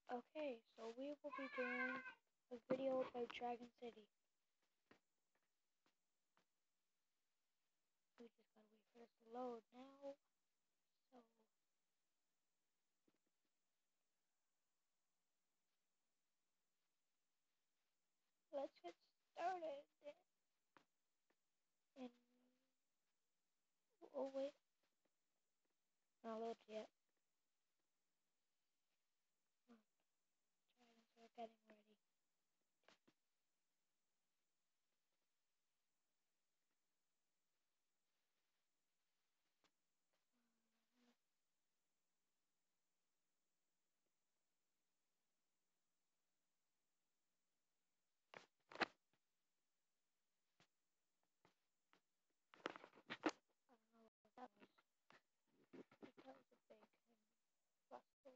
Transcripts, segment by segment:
Okay, so we will be doing a video about Dragon City. We just gotta wait for this to load now. So let's get started. And oh wait, not load yet. Dragons are getting ready. I don't know what that was. That was a big rustle.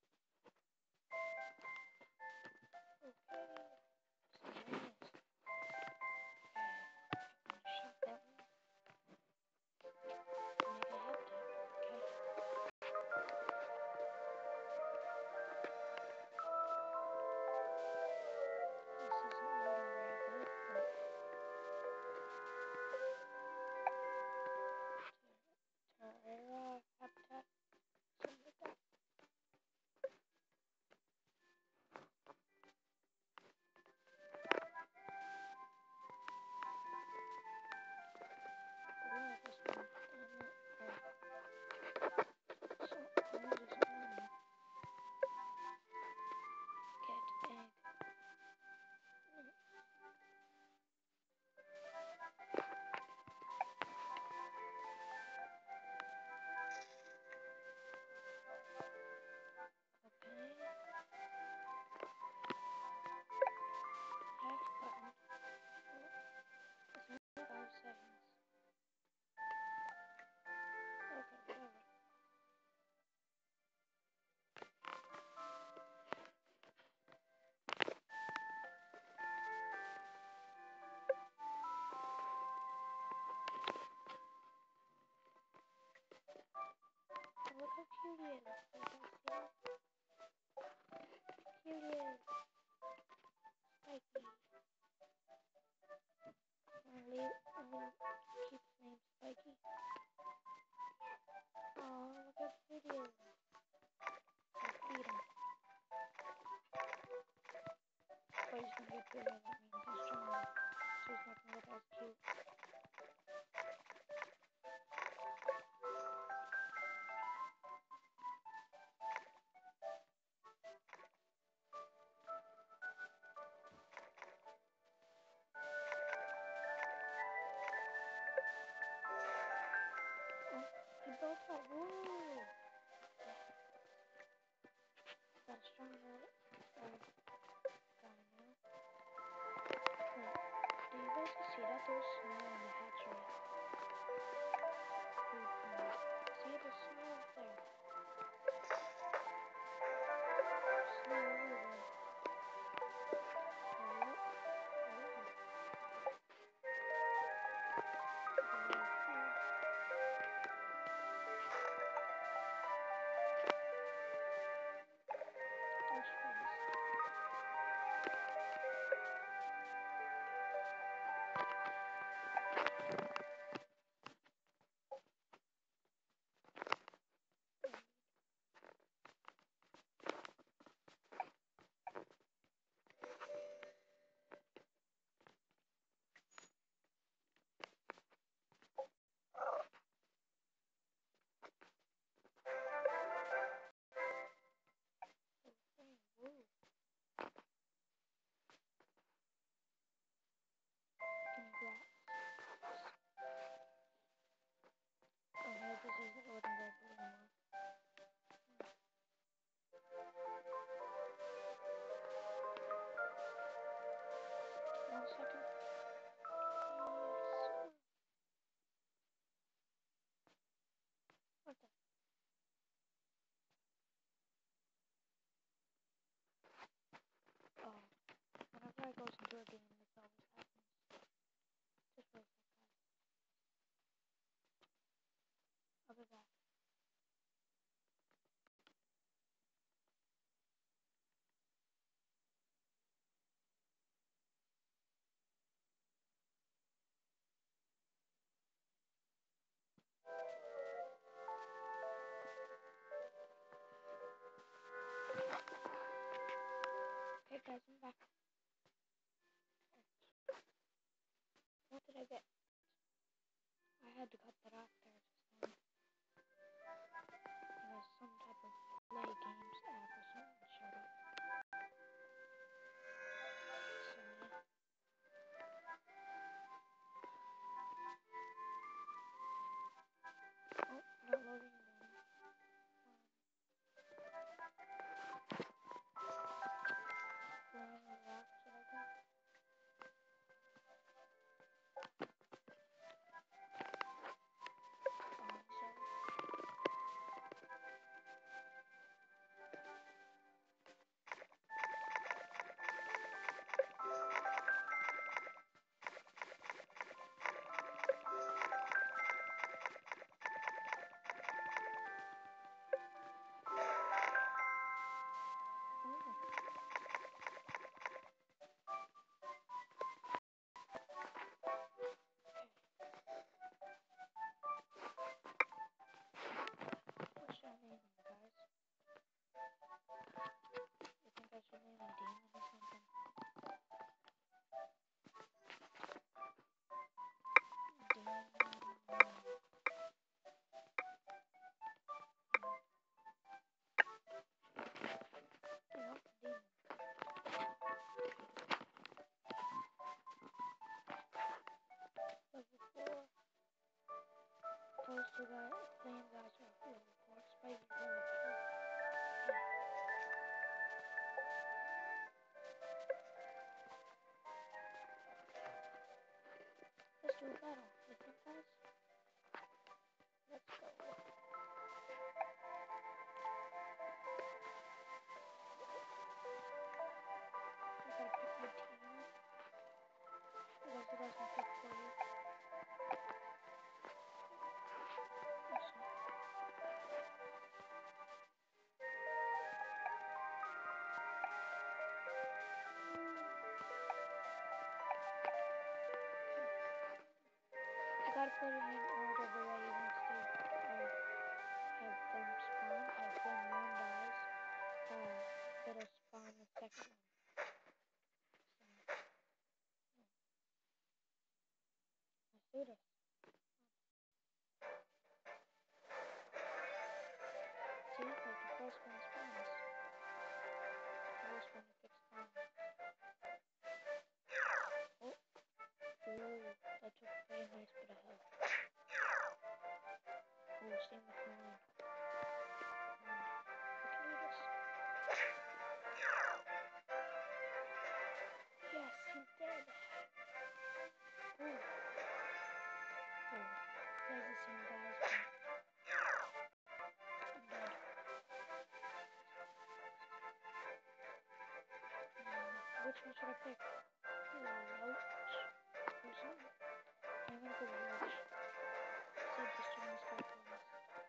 Okay. So nice. Shut that one. Make a head tap. Okay. This isn't loading very good, but Terra habitat. Something like that. Oh, this one. So, why is it loading? Get egg. Okay. F button. It's only 5 seconds. Okay, whatever. Look how cute he is. You guys see that? Cute he is. Spiky. Keep his name Spiky. Oh, look how cute he is. I'll feed him. But he's gonna get bigger. That means he's stronger. So he's not gonna look as cute. Oh, he built up. Woo! Got a stronger guy now. Wait, do you guys see that? There's snow on the hatchery. Food farm. See, there's snow up there. Snow everywhere. Oh, look. Oh. Very cool. There's trees. Okay, woo. Congrats. Okay, this isn't looking very good anymore. One second. Yes. What the? Oh. Whenever I goes into a game, this always happens. Just wait a sec, guys. I'll be back. guys, I'm back. What did I get? I had to cut that off there just then. It was some type of play games app or something showed up. So yeah. Oh, not loading again. Flying on rocks, I think. What should I name him, guys? You think I should name him Demon or something? Demon. Demon. Level 4. Those two guys, flame guys are level 4. Spikey level 4. Let's do a battle. You think, guys? Let's go. I gotta pick my team. Those you guys can pick for you. You gotta put it in order the way you want to have them spawn. Like when one dies, it'll spawn the second one. So, let's do this. See, like the first one spawns. This one if it spawns. Oh, ooh, that took a very nice bit of health. Oh, same with mine. We can do this. Yes, he's dead. Ooh. Ooh. There's the same guys, but I'm dead. Which one should I pick? Roach or something? I'm gonna go Roach. Save the strongest guy for last.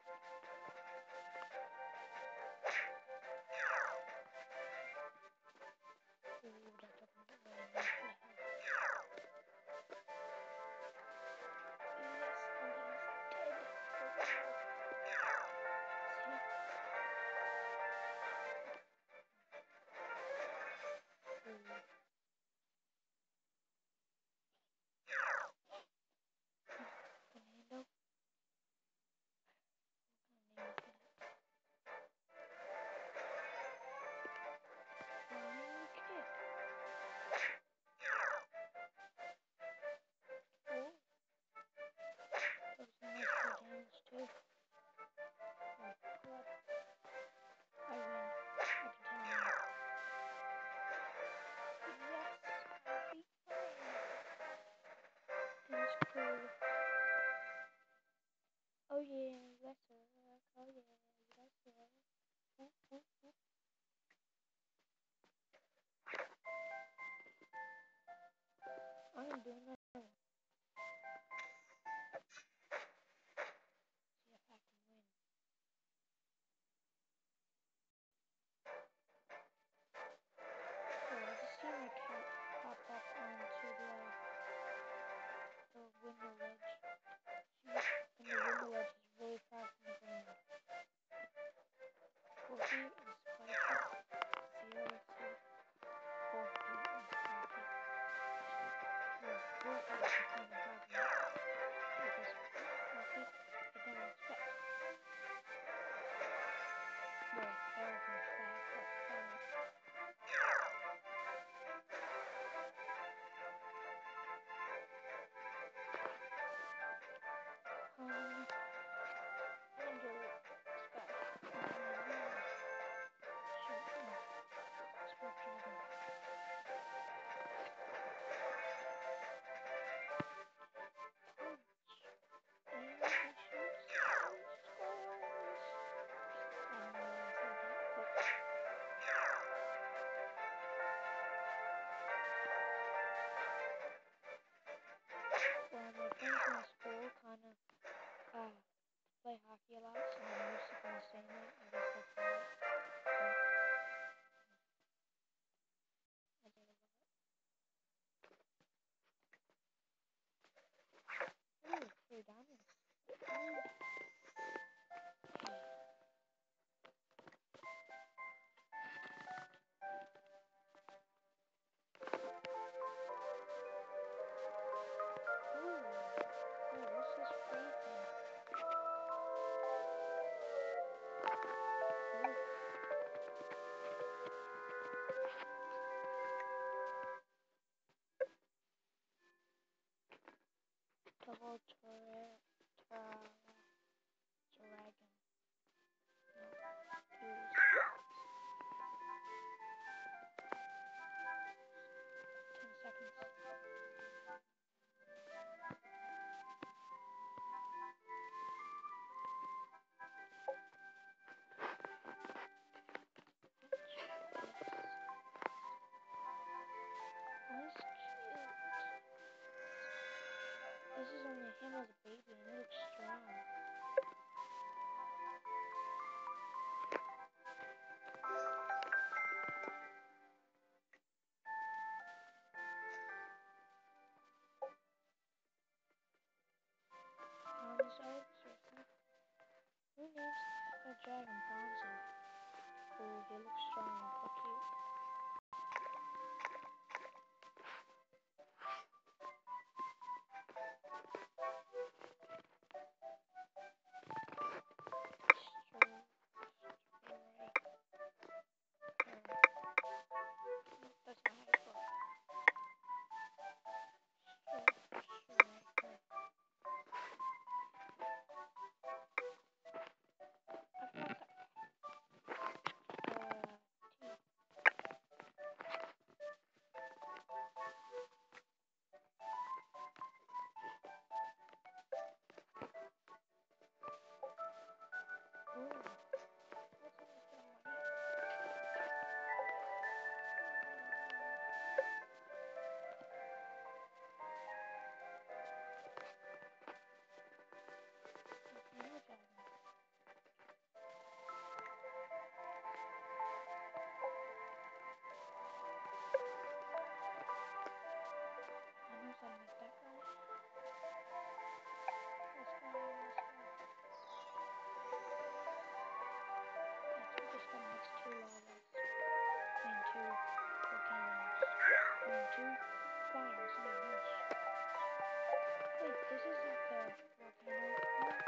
Ooh, that took me a very nice bit of health. Yes, and he's dead. Play hockey a lot, so I'm used to kind of saying that. I guess that's why. I did a lot. Ooh, 3 diamonds. Ooh. Ooh, what's this free thing? Ooh. Double turret, dragon. No, use. 10 seconds. That's cute. This is only him as a baby and he looks strong. Ponzo? Who names the dragon Ponzo? Oh, he looks strong. How cute. That's not how you spell it. This isn't the volcano one.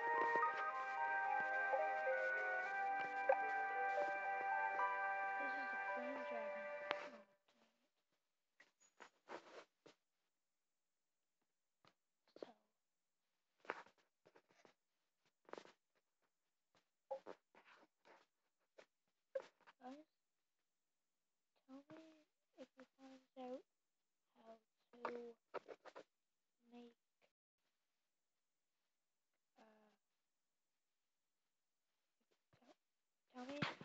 This is the flame dragon. So, guys, tell me if you find out how to make tell me